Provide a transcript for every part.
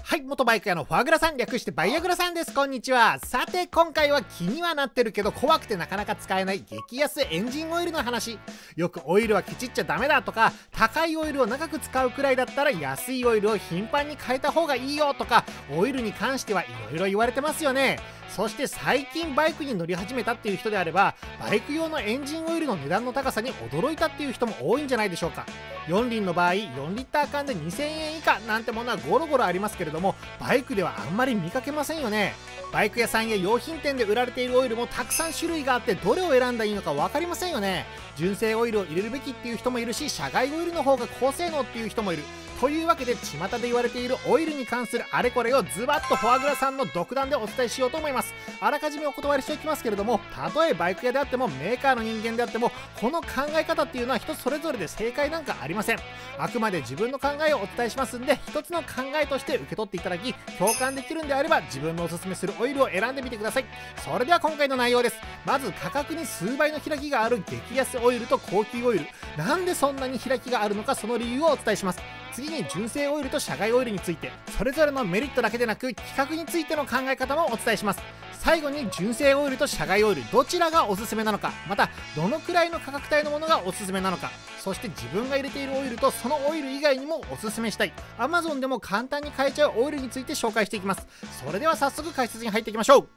はい、元バイク屋のフォアグラさん、略してバイアグラさんです。こんにちは。さて、今回は気にはなってるけど怖くてなかなか使えない激安エンジンオイルの話。よくオイルはケチっちゃダメだとか、高いオイルを長く使うくらいだったら安いオイルを頻繁に変えた方がいいよとか、オイルに関してはいろいろ言われてますよね。そして最近バイクに乗り始めたっていう人であれば、バイク用のエンジンオイルの値段の高さに驚いたっていう人も多いんじゃないでしょうか。4輪の場合、4リッター缶で2000円以下なんてものはゴロゴロありますけれども、バイクではあんまり見かけませんよね。バイク屋さんや用品店で売られているオイルもたくさん種類があって、どれを選んだらいいのか分かりませんよね。純正オイルを入れるべきっていう人もいるし、社外オイルの方が高性能っていう人もいる。というわけで、巷で言われているオイルに関するあれこれをズバッとフォアグラさんの独断でお伝えしようと思います。あらかじめお断りしておきますけれども、たとえバイク屋であってもメーカーの人間であっても、この考え方っていうのは人それぞれで正解なんかありません。あくまで自分の考えをお伝えしますんで、一つの考えとして受け取っていただき、共感できるんであれば自分のおすすめするオイルを選んでみてください。それでは今回の内容です。まず価格に数倍の開きがある激安オイルと高級オイル、なんでそんなに開きがあるのか、その理由をお伝えします。次に純正オイルと社外オイルについて、それぞれのメリットだけでなく規格についての考え方もお伝えします。最後に純正オイルと社外オイル、どちらがおすすめなのか、またどのくらいの価格帯のものがおすすめなのか、そして自分が入れているオイルとそのオイル以外にもおすすめしたい Amazon でも簡単に買えちゃうオイルについて紹介していきます。それでは早速解説に入っていきましょう。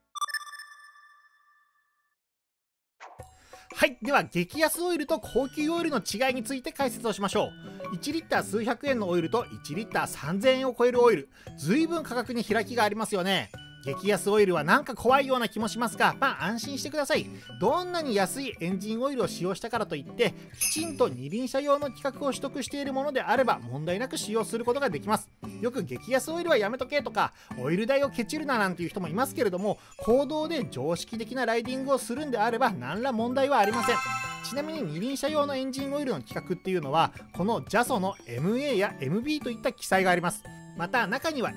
はい、では激安オイルと高級オイルの違いについて解説をしましょう。1リッター数百円のオイルと1リッター3000円を超えるオイル、随分価格に開きがありますよね。激安オイルはなんか怖いような気もしますが、安心してください。どんなに安いエンジンオイルを使用したからといってきちんと二輪車用の規格を取得しているものであれば問題なく使用することができます。よく激安オイルはやめとけとか、オイル代をケチるななんていう人もいますけれども、公道で常識的なライディングをするんであれば何ら問題はありません。ちなみに二輪車用のエンジンオイルの規格っていうのは、この JASO の MA や MB といった記載があります。また中には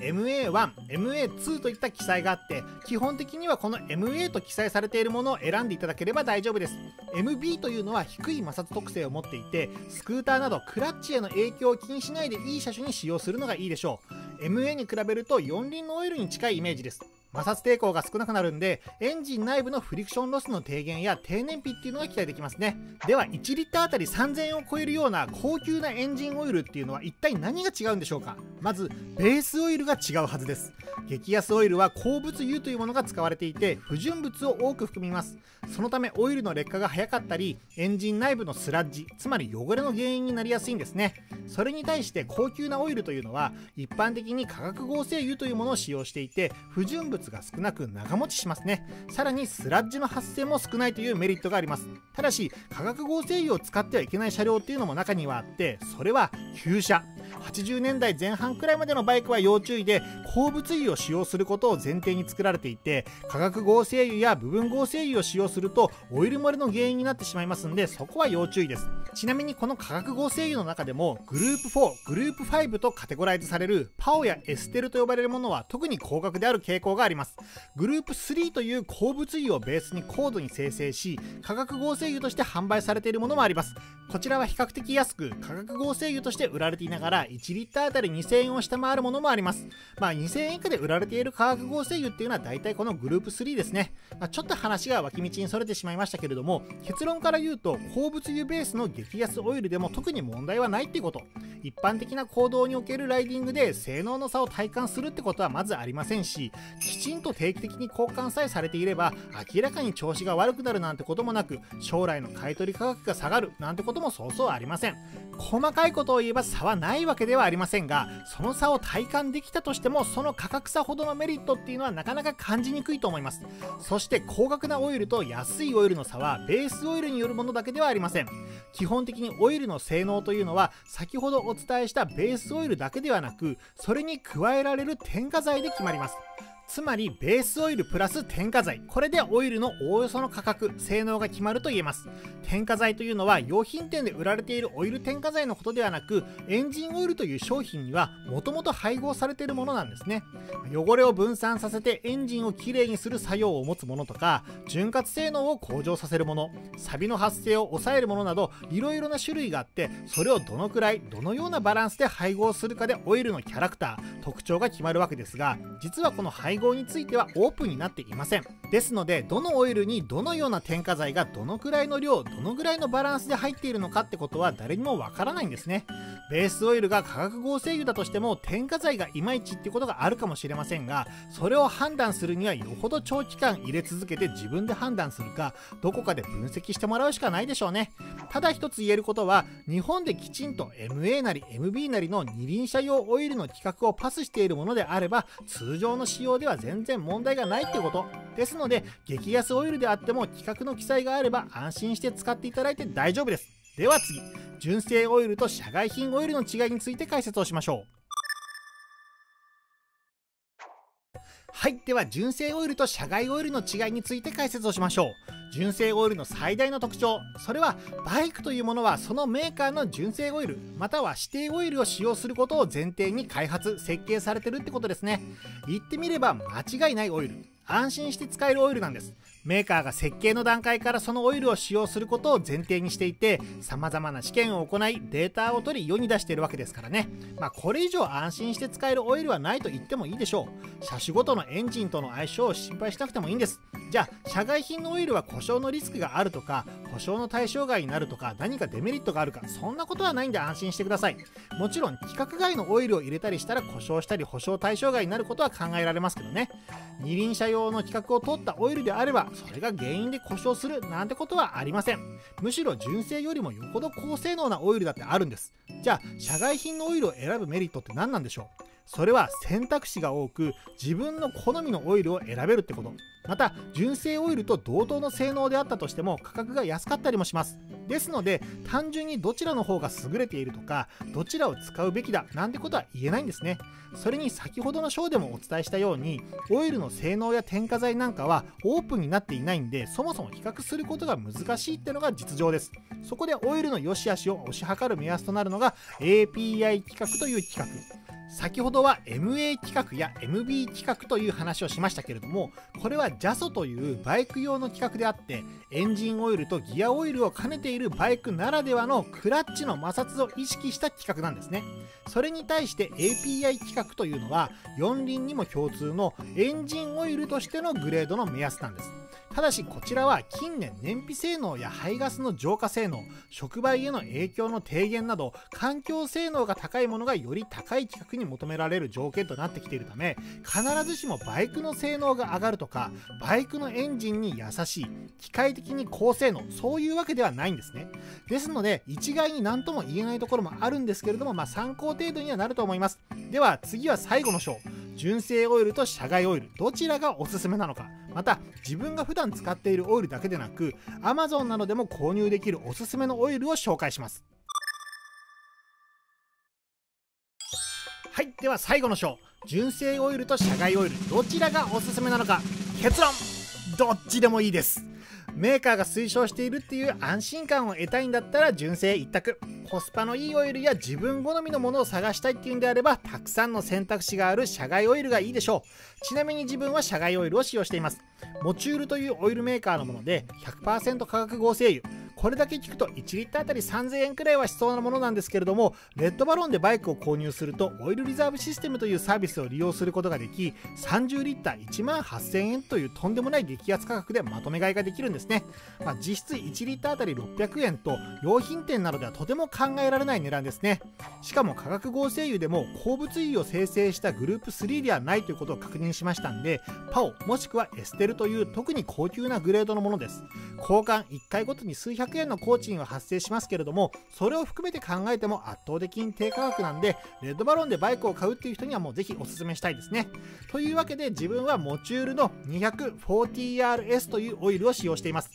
MA1、MA2 といった記載があって、基本的にはこの MA と記載されているものを選んでいただければ大丈夫です。 MB というのは低い摩擦特性を持っていて、スクーターなどクラッチへの影響を気にしないでいい車種に使用するのがいいでしょう。 MA に比べると四輪のオイルに近いイメージです。摩擦抵抗が少なくなるんで、エンジン内部のフリクションロスの低減や低燃費っていうのが期待できますね。では1リッターあたり3000円を超えるような高級なエンジンオイルっていうのは一体何が違うんでしょうか。まずベースオイルが違うはずです。激安オイルは鉱物油というものが使われていて、不純物を多く含みます。そのためオイルの劣化が早かったり、エンジン内部のスラッジ、つまり汚れの原因になりやすいんですね。それに対して高級なオイルというのは一般的に化学合成油というものを使用していて、不純物が少なく長持ちしますね。さらにスラッジの発生も少ないというメリットがあります。ただし化学合成油を使ってはいけない車両っていうのも中にはあって、それは旧車。80年代前半くらいまでのバイクは要注意で、鉱物油を使用することを前提に作られていて、化学合成油や部分合成油を使用するとオイル漏れの原因になってしまいますんで、そこは要注意です。ちなみにこの化学合成油の中でもグループ4、グループ5とカテゴライズされるパオやエステルと呼ばれるものは特に高額である傾向があります。グループ3という鉱物油をベースに高度に精製し、化学合成油として販売されているものもあります。こちらは比較的安く化学合成油として売られていながら1リッターあたり2000円を下回るものもあります。2000円以下で売られている化学合成油っていうのは大体このグループ3ですね。ちょっと話が脇道にそれてしまいましたけれども、結論から言うと鉱物油ベースの激安オイルでも特に問題はないっていうこと。一般的な行動におけるライディングで性能の差を体感するってことはまずありませんし、きちんと定期的に交換さえされていれば明らかに調子が悪くなるなんてこともなく、将来の買取価格が下がるなんてこともそうそうありません。細かいことを言えば差はないわけではありませんが、その差を体感できたとしてもその価格差ほどのメリットっていうのはなかなか感じにくいと思います。そして高額なオイルと安いオイルの差はベースオイルによるものだけではありません。基本的にオイルの性能というのは先ほどお伝えしたベースオイルだけではなく、それに加えられる添加剤で決まります。 つまりベースオイルプラス添加剤、これでオイルのおおよその価格、性能が決まると言えます。添加剤というのは用品店で売られているオイル添加剤のことではなく、エンジンオイルという商品にはもともと配合されているものなんですね。汚れを分散させてエンジンをきれいにする作用を持つものとか、潤滑性能を向上させるもの、サビの発生を抑えるものなど、いろいろな種類があって、それをどのくらいどのようなバランスで配合するかでオイルのキャラクター、特徴が決まるわけですが、実はこの配合についてはオープンになっていません。ですので、どのオイルにどのような添加剤がどのくらいの量、どのくらいのバランスで入っているのかってことは誰にもわからないんですね。ベースオイルが化学合成油だとしても添加剤がいまいちってことがあるかもしれませんが、それを判断するにはよほど長期間入れ続けて自分で判断するか、どこかで分析してもらうしかないでしょうね。ただ一つ言えることは、日本できちんと MA なり MB なりの二輪車用オイルの規格をパスしているものであれば、通常の使用では全然問題がないってことですので、激安オイルであっても規格の記載があれば安心して使っていただいて大丈夫です。では次、純正オイルと社外品オイルの違いについて解説をしましょう。はい、では純正オイルと社外オイルの違いについて解説をしましょう。純正オイルの最大の特徴、それはバイクというものはそのメーカーの純正オイルまたは指定オイルを使用することを前提に開発設計されてるってことですね。言ってみれば間違いないオイル、安心して使えるオイルなんです。メーカーが設計の段階からそのオイルを使用することを前提にしていて、様々な試験を行いデータを取り世に出しているわけですからね。これ以上安心して使えるオイルはないと言ってもいいでしょう。車種ごとのエンジンとの相性を心配しなくてもいいんです。じゃあ社外品のオイルは故障のリスクがあるとか故障の対象外になるとか何かデメリットがあるか、そんなことはないんで安心してください。もちろん規格外のオイルを入れたりしたら故障したり保証対象外になることは考えられますけどね。二輪車用の規格を取ったオイルであればそれが原因で故障するなんてことはありません。むしろ純正よりもよほど高性能なオイルだってあるんです。じゃあ社外品のオイルを選ぶメリットって何なんでしょう。それは選択肢が多く自分の好みのオイルを選べるってこと。また純正オイルと同等の性能であったとしても価格が安かったりもします。ですので単純にどちらの方が優れているとかどちらを使うべきだなんてことは言えないんですね。それに先ほどの章でもお伝えしたようにオイルの性能や添加剤なんかはオープンになっていないんで、そもそも比較することが難しいってのが実情です。そこでオイルの良し悪しを推し量る目安となるのが API 規格という規格。先ほどは MA 規格や MB 規格という話をしましたけれども、これは JASO というバイク用の規格であって、エンジンオイルとギアオイルを兼ねているバイクならではのクラッチの摩擦を意識した規格なんですね。それに対して API 規格というのは四輪にも共通のエンジンオイルとしてのグレードの目安なんです。ただしこちらは近年燃費性能や排ガスの浄化性能、触媒への影響の低減など環境性能が高いものがより高い規格に求められる条件となってきているため、必ずしもバイクの性能が上がるとかバイクのエンジンに優しい機械的に高性能、そういうわけではないんですね。ですので一概に何とも言えないところもあるんですけれども、参考程度にはなると思います。では次は最後の章、純正オイルと社外オイルどちらがおすすめなのか、また自分が普段使っているオイルだけでなく Amazon などでも購入できるおすすめのオイルを紹介します。はい、では最後の章、純正オイルと社外オイルどちらがおすすめなのか。結論、どっちでもいいです。メーカーが推奨しているっていう安心感を得たいんだったら純正一択。コスパのいいオイルや自分好みのものを探したいっていうんであればたくさんの選択肢がある社外オイルがいいでしょう。ちなみに自分は社外オイルを使用しています。モチュールというオイルメーカーのもので 100% 化学合成油。これだけ聞くと1リッターあたり3000円くらいはしそうなものなんですけれども、レッドバロンでバイクを購入するとオイルリザーブシステムというサービスを利用することができ、30リッター1万8000円というとんでもない激安価格でまとめ買いができるんですね。実質1リッターあたり600円と用品店などではとても考えられない値段ですね。しかも化学合成油でも鉱物油を生成したグループ3ではないということを確認しましたんで、パオもしくはエステルという特に高級なグレードのものです。交換1回ごとに数百円の工賃は発生しますけれども、それを含めて考えても圧倒的に低価格なんで、レッドバロンでバイクを買うっていう人にはもうぜひおすすめしたいですね。というわけで自分はモチュールの 240RS というオイルを使用しています。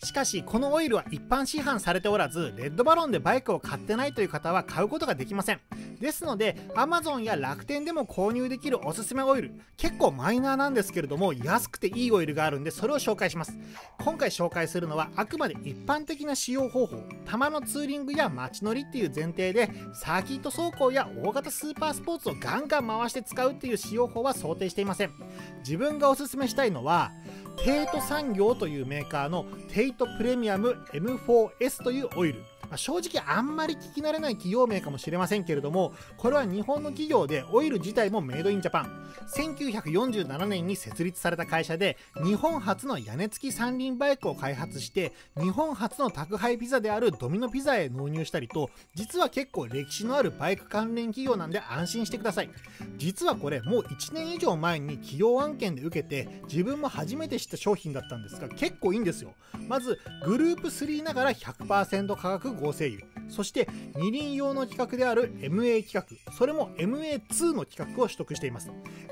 しかしこのオイルは一般市販されておらず、レッドバロンでバイクを買ってないという方は買うことができません。ですので Amazon や楽天でも購入できるおすすめオイル、結構マイナーなんですけれども安くていいオイルがあるんで、それを紹介します。今回紹介するのはあくまで一般的な使用方法、たまのツーリングや街乗りっていう前提で、サーキット走行や大型スーパースポーツをガンガン回して使うっていう使用法は想定していません。自分がおすすめしたいのはテイト産業というメーカーのテイトプレミアム M4S というオイル。正直あんまり聞き慣れない企業名かもしれませんけれども、これは日本の企業でオイル自体もメイドインジャパン。1947年に設立された会社で、日本初の屋根付き三輪バイクを開発して、日本初の宅配ピザであるドミノピザへ納入したりと、実は結構歴史のあるバイク関連企業なんで安心してください。実はこれもう1年以上前に企業案件で受けて、自分も初めて知った商品だったんですが、結構いいんですよ。まずグループ3ながら 100% 化学合成油、そして二輪用の規格である MA 規格、それも MA2 の規格を取得しています。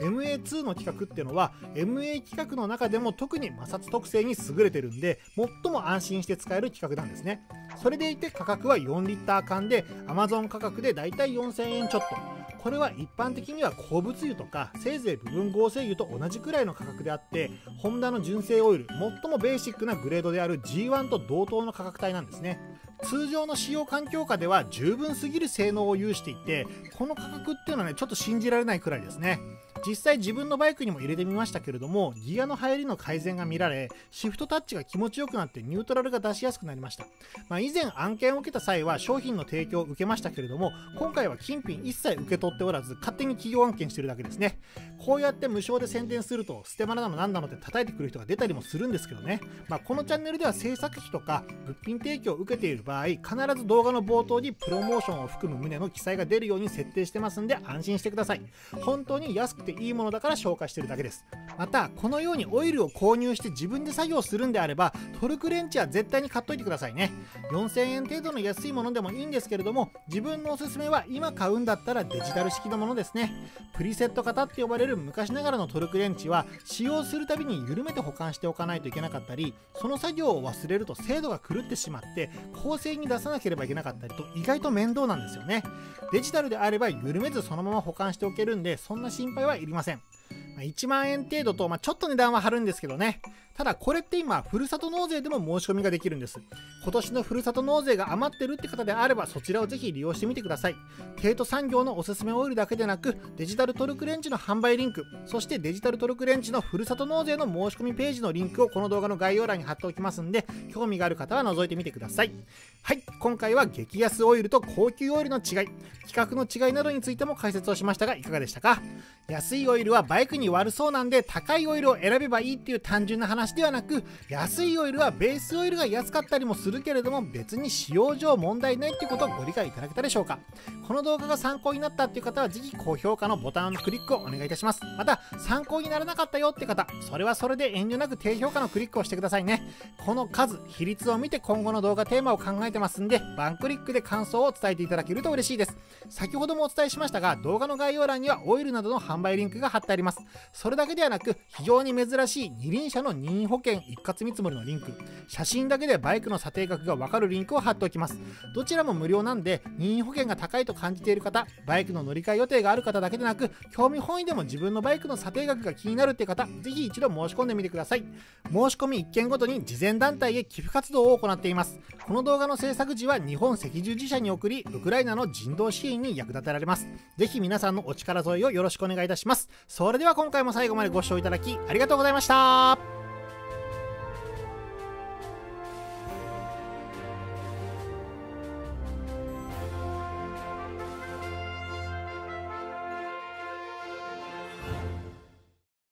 MA2 の規格っていうのは MA 規格の中でも特に摩擦特性に優れてるんで、最も安心して使える規格なんですね。それでいて価格は4リッター缶で Amazon 価格でだいたい4000円ちょっと。これは一般的には鉱物油とかせいぜい部分合成油と同じくらいの価格であって、ホンダの純正オイル、最もベーシックなグレードである G1 と同等の価格帯なんですね。通常の使用環境下では十分すぎる性能を有していて、この価格っていうのはね、ちょっと信じられないくらいですね。実際自分のバイクにも入れてみましたけれども、ギアの入りの改善が見られ、シフトタッチが気持ちよくなってニュートラルが出しやすくなりました。以前案件を受けた際は商品の提供を受けましたけれども、今回は金品一切受け取っておらず、勝手に企業案件してるだけですね。こうやって無償で宣伝するとステマなのなんなのって叩いてくる人が出たりもするんですけどね。このチャンネルでは制作費とか物品提供を受けている場合、必ず動画の冒頭にプロモーションを含む旨の記載が出るように設定してますんで安心してください。本当に安くていいものだから紹介してるだけです。またこのようにオイルを購入して自分で作業するんであれば、トルクレンチは絶対に買っといてくださいね。4000円程度の安いものでもいいんですけれども、自分のおすすめは今買うんだったらデジタル式のものですね。プリセット型って呼ばれる昔ながらのトルクレンチは使用するたびに緩めて保管しておかないといけなかったり、その作業を忘れると精度が狂ってしまって公正に出さなければいけなかったりと、意外と面倒なんですよね。デジタルであれば緩めずそのまま保管しておけるんで、そんな心配はいりません。1万円程度と、ちょっと値段は張るんですけどね。ただこれって今ふるさと納税でも申し込みができるんです。今年のふるさと納税が余ってるって方であれば、そちらをぜひ利用してみてください。テイト産業のおすすめオイルだけでなく、デジタルトルクレンチの販売リンク、そしてデジタルトルクレンチのふるさと納税の申し込みページのリンクをこの動画の概要欄に貼っておきますんで、興味がある方は覗いてみてください。はい、今回は激安オイルと高級オイルの違い、規格の違いなどについても解説をしましたが、いかがでしたか？安いオイルはバイクに悪そうなんで高いオイルを選べばいいっていう単純な話ではなく、安いオイルはベースオイルが安かったりもするけれども、別に使用上問題ないっていうことをご理解いただけたでしょうか。この動画が参考になったっていう方はぜひ高評価のボタンのクリックをお願いいたします。また参考にならなかったよって方、それはそれで遠慮なく低評価のクリックをしてくださいね。この数、比率を見て今後の動画テーマを考えてますんで、ワンクリックで感想を伝えていただけると嬉しいです。先ほどもお伝えしましたが、動画の概要欄にはオイルなどの販売リンクが貼ってあります。それだけではなく、非常に珍しい二輪車の任意保険一括見積もりのリンク、写真だけでバイクの査定額が分かるリンクを貼っておきます。どちらも無料なんで、任意保険が高いと感じている方、バイクの乗り換え予定がある方だけでなく、興味本位でも自分のバイクの査定額が気になるって方、ぜひ一度申し込んでみてください。申し込み1件ごとに慈善団体へ寄付活動を行っています。この動画の制作時は日本赤十字社に送り、ウクライナの人道支援に役立てられます。ぜひ皆さんのお力添えをよろしくお願いいたします。それでは今回も最後までご視聴いただきありがとうございました。